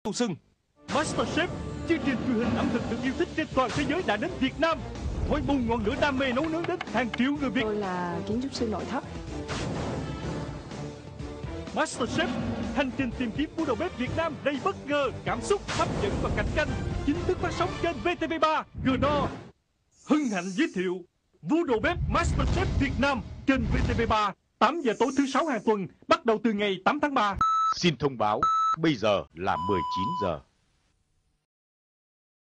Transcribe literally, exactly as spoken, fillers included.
Sâu Sưng. MasterChef, chương trình truyền hình ẩm thực được yêu thích trên toàn thế giới đã đến Việt Nam. Thổi bùng ngọn lửa đam mê nấu nướng đến hàng triệu người Việt. Tôi là kiến trúc sư nội thất. MasterChef, hành trình tìm kiếm vua đầu bếp Việt Nam đầy bất ngờ, cảm xúc, hấp dẫn và cạnh tranh. Chính thức phát sóng trên vê tê vê ba. Gno hân hạnh giới thiệu vua đầu bếp MasterChef Việt Nam trên vê tê vê ba, tám giờ tối thứ sáu hàng tuần, bắt đầu từ ngày tám tháng ba. Xin thông báo, bây giờ là mười chín giờ.